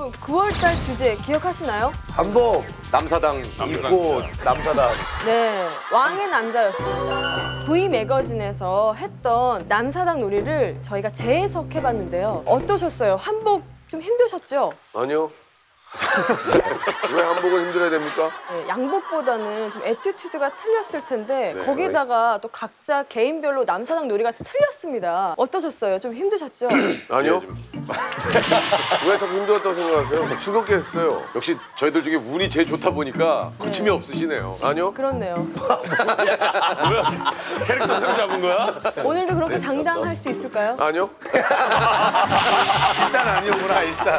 여러분 9월달 주제 기억하시나요? 한복 남사당 입고 남사당. 네, 왕의 남자였습니다. V 매거진에서 했던 남사당 놀이를 저희가 재해석해봤는데요. 어떠셨어요? 한복 좀 힘드셨죠? 아니요. 왜 한복은 힘들어야 됩니까? 네, 양복보다는 좀 애티튜드가 틀렸을 텐데 거기다가 또 각자 개인별로 남사당 놀이가 틀렸습니다. 어떠셨어요? 좀 힘드셨죠? 아니요. 왜 자꾸 힘들었다고 생각하세요? 즐겁게 했어요. 역시 저희들 중에 운이 제일 좋다 보니까 거침이 없으시네요. 아니요. 그렇네요. 뭐야? 캐릭터 새로 잡은 거야? 오늘도 그렇게 당당할 수 있을까요? 아니요. 일단 아니오구나 일단.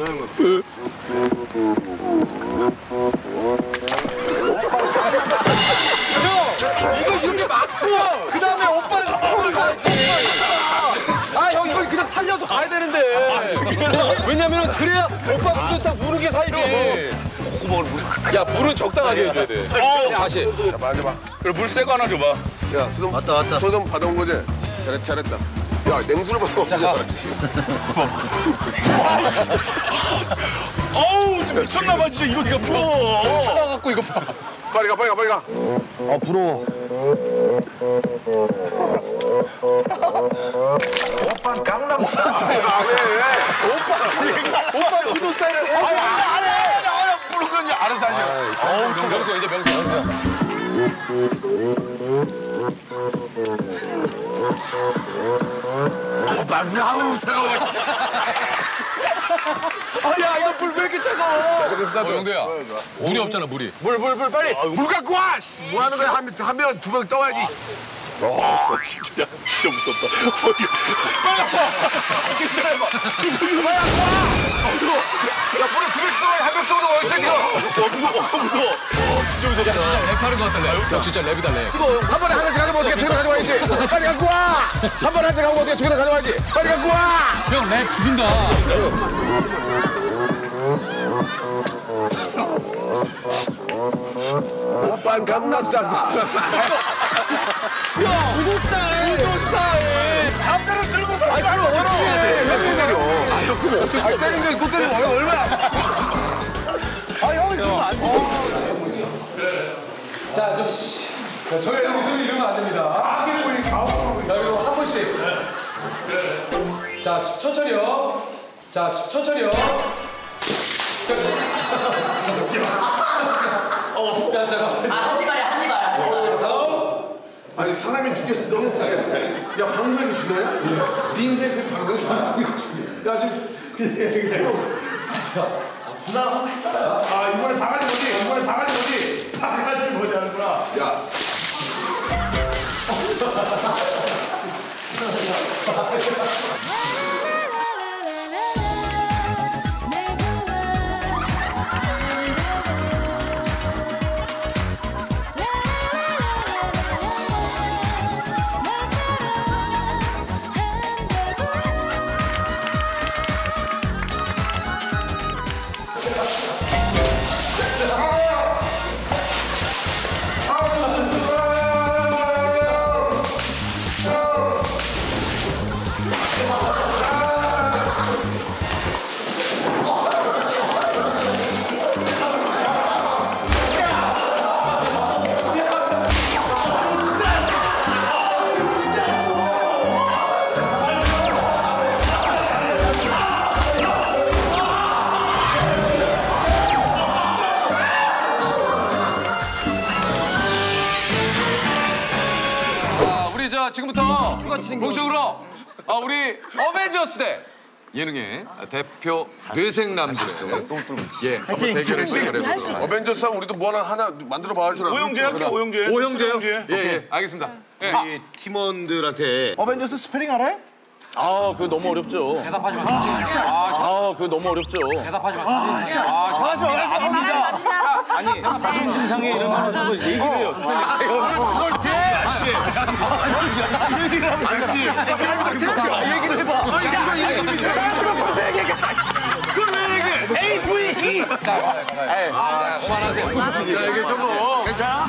이거 이렇게 맞고 그 다음에 오빠는 코를 가야지. 아 형 이거 그냥 살려서 가야 되는데. 왜냐면은 그래야 오빠 물도 딱 우르게 살지. 야 물은 적당하게 해줘야 돼. 다시. 자, 맞아봐. 그럼 물 새 거 하나 줘봐. 야, 수동. 맞다. 수동 받아온 거지? 잘했다. 야, 냉수를 받아온 거야. 어우 좀 미쳤나봐 진짜 이거 진짜 풀어. 쳐갖고 이거 봐. 빨리 가. 아 부러워. 오빠 강남스타일. 안 해. 오빠 구도 스타일을 해. 안 해. 부른 건지 알아서 하냐. 명수 이제 명수. 야 이거 물 왜 이렇게 차가워? 영도야. 물이 없잖아 물이. 물 빨리. 물 갖고 와. 뭐 하는 거야? 한 명, 두 명 떠야지. 진짜 무섭다. 빨리 와. 진짜 해봐. 빨리 와. 야, 물에 두 명씩 떠야 한명 쏘는 거 어딨어, 지금? 무서워. 진짜 무섭다. 진짜 랩하는 것 같다 랩. 진짜 랩이다 랩. 한 번에 하나씩 가져면 어떻게 두개 가져와야지. 빨리 갖고 와. 한 번에 하나씩 가고 어떻게 두개 가져와야지. 빨리 갖고 와. 형 랩 죽인다. 오빠 강남스타일. 구도 스타일. 남자를 들고서 아니, 그럼 어떻게 해야 돼? 왜 때려? 아 그럼 어쩔 수 없어. 때리는데 또 때리면 얼마야? 아 형이 그러면 안 돼. 자 저희 형이 이러면 안 됩니다. 자 그리고 한 번씩. 자 천천히요. 자 천천히요. 자 잠깐만. 한 입 다음. 아니, 사람이 죽여서 너무 잘해. 야, 방송이 죽여요? 네 인생 그 방송이 죽여. 야, 지금. 이번에 바가지 뭐지? 바가지 뭐지 하는구나. 야. 지금부터 본격적으로 우리 어벤져스 대 예능의 대표 뇌생남들 한번 대결을 시작해보겠습니다. 어벤져스 하면 우리도 뭐 하나 만들어 봐야 줄 알아. 오영재 할게 오영재. 오형제요? 예, 알겠습니다. 예. 이 팀원들한테 어벤져스 스페링 알아요? 그거 너무 어렵죠. 대답하지 마. 그거 너무 어렵죠. 대답하지 마. 맞아. 아니, 자존심 상해 이런 거 가지고 얘기를 해요. 그걸 왜 얘기해? AVE 그만하세요. 자, 이게 좀 뭐. 괜찮아?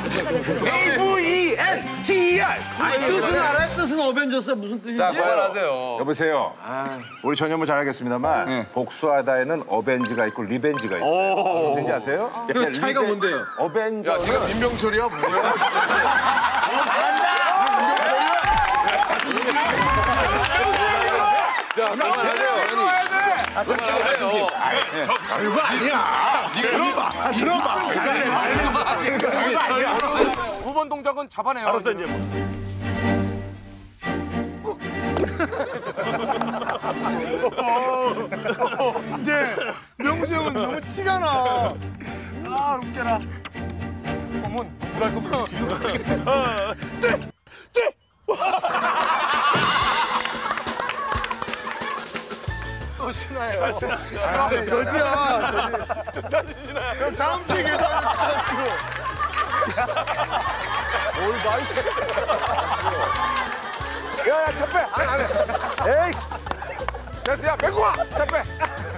AVENTER. 뜻은 알아요? 뜻은 어벤져스 무슨 뜻인지? 자, 그만하세요. 여보세요. 우리 전혀 뭐 잘하겠습니다만 복수하다에는 어벤지가 있고 리벤지가 있어요. 무슨 뜻인지 아세요? 그 차이가 뭔데요? 어벤져. 야, 네가 민병철이야? 뭐야? 자, 그만하세요. 아니, 진짜. 그만하세요. 이거 아니야. 네가 들어봐. 9번 동작은 잡아내요. 알았어 이제 뭐. 근데 명수 형은 너무 티가 나. 아 웃겨라. 그러면 누구랄 거면 뒤로 가겠다. 또 신나요. 저지야. 형 다음 주에 계산하자. 다음 주. 야야 잡배 안 해. 에이씨. 됐어 야 빼고 와. 잡배.